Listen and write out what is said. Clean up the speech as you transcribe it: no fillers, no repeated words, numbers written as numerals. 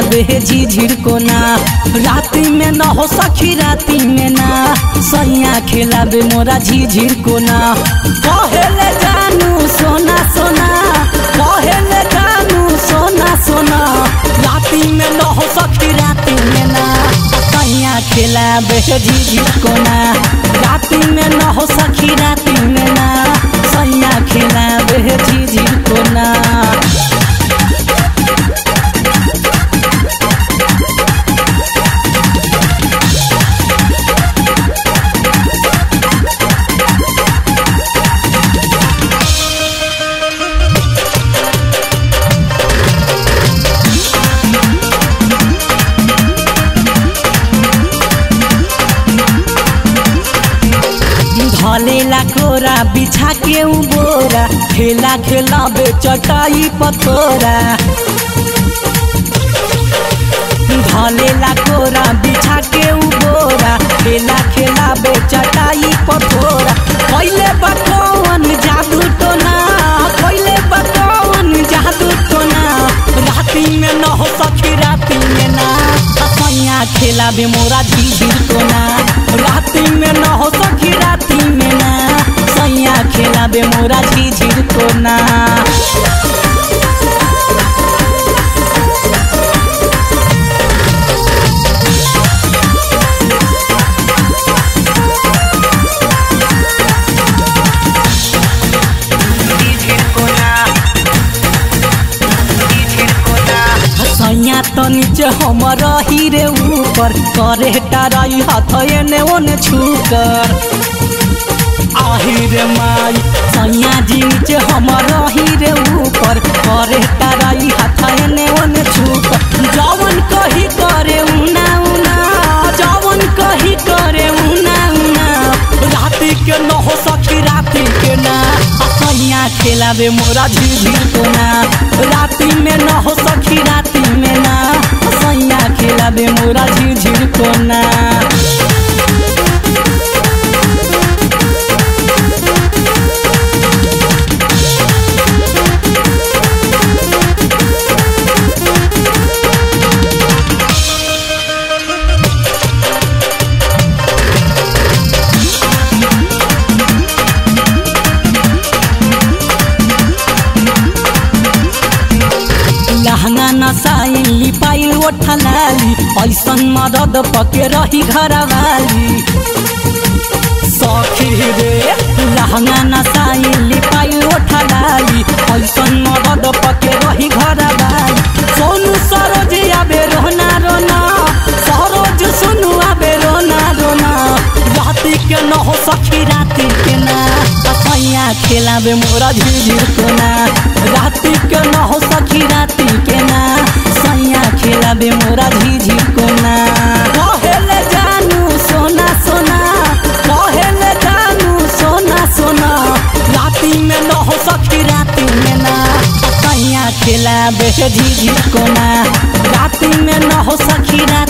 बेजी झिड़को ना राती में न हो सखी राती में ना सैया खेलाबे मोरा झिझिड़को ना कहेले जानू सोना सोना कहेले जानू सोना सोना राती में न हो सखी राती में ना सैया खेलाबे झिझिड़को ना राती में न हो सखी राती में ना सैया खेलाबे झिझिड़को ना। धलेला कोरा बिछा के बोरा खेला खेलाबे चटाई पतोरा धलेला कोरा बिछा के बोरा खेला खेलाबे चटाई पतोरा पहले बकवन जादू टोना पहले बकवन जादू टोना राती में न हो सखी राती में ना सैया खेलाबे मोरा झिझिड़को ना राती में न हो सखी राती में ना सैया खेलाबे मोरा झिझिड़को ना। सैया तो नीचे हम रही रे ऊपर करे टाराई हाथ एने ओने छूकर आही रे माई सैया जी नीचे हम रही रे ऊपर करे टाराई हाथ एने ओने छूकर जवन कही करे उना उना जवन कही करे उना उना राती के न हो सखी राती के ना सैया खेलाबे मोरा झिझिड़को ना राती में न हो सखी राती में ना सैया खेलाबे मोरा झिझिड़को ना। लहंगा नसाई लिपाइल ओठलाली ऐसन मदद पके रही घरवाली सखी रे लहंगा नसाई लिपाइल ओठलाली ऐसन मदद पके रही घरवाली सोनू सरोज आबे रोना रोना सरोज सुनू आबे रोना रोना राती के न हो सखी राती के ना सैया खेलाबे मोरा झिझिड़को ना राती के न हो सखी राती के ना सैया खेलाबे मोरा झिझिड़को ना कहेले जानू सोना सोना कहेले जानू सोना सोना राती में न हो सखी राती में ना सैया खेलाबे झिझिड़को ना राती में न हो सखी